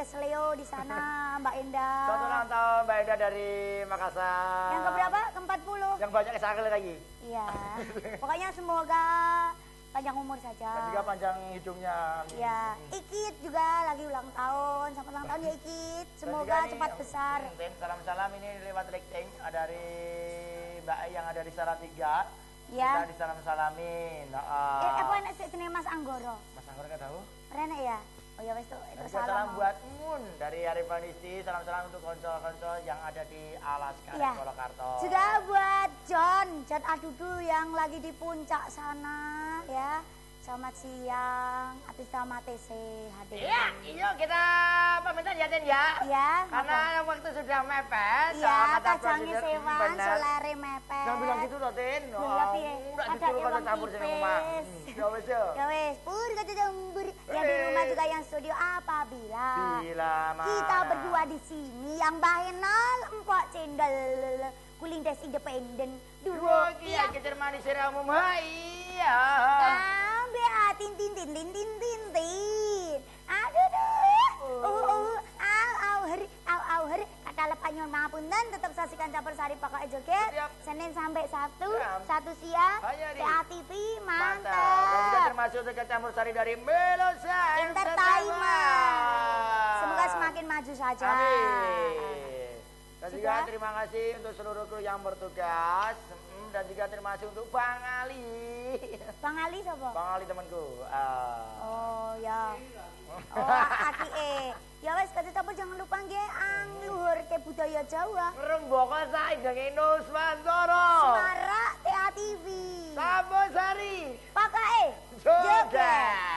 Leo di sana, Mbak Endah. Selamat ulang tahun Mbak Endah dari Makassar. Yang keberapa? Ke-40. Yang banyak sakit lagi. Iya. Pokoknya semoga panjang umur saja. Dan juga panjang hidungnya. Iya. Ikit juga lagi ulang tahun. Selamat ulang tahun ya Ikit. Semoga cepat besar. Salam-salam ini lewat LinkedIn dari Mbak yang ada di Salatiga. Ya. Kita disalam-salamin. Apa enak sih jenis Mas Anggoro? Mas Anggoro nggak tahu? Renek ya? Oh ya wes tuh, itu salam buat Mun dari Arif Vanisi. Salam-salam untuk konco-konco yang ada di Alaska ya. Polokarto. Juga buat John Adudu yang lagi di puncak sana ya. Selamat siang, atas nama TC hadir. Iya, iya kita pamitan ya Den ya. Iya. Karena waktu sudah mepet. Iya, kacangnya sewan, solare mepet. Jangan bilang gitu loh Den. Enggak piye. Enggak disuruh kalau campur sini rumah. Ya wes ya. Ya wes, pur kaca campur. Yang di rumah juga yang studio apabila kita berdua di sini yang bahenal empok cendol kulindes independen dua kia kejar manis umum. Iya. Tin tin tin tin tin tin tin. Aduh duh. Au hari. Kata lepasnya mapunten tetap saksikan Campur Sari Pakai Joget. Senin sampai Sabtu, Sabtu siang. TATV mantap. Dan juga termasuk dekat Campur Sari dari Melosa Entertainment. Semoga semakin maju saja. Amin. Dan juga terima kasih untuk seluruh kru yang bertugas. Dan juga termasuk untuk Bang Ali. Bang Ali siapa? Bang Ali temanku. Oh ya. Oh aki ya wes kata Campur jangan lupa nggih luhur ke budaya Jawa. Rembaka sae dengan Nuswantara. Semarak TATV. Campur Sari Pakai Joget.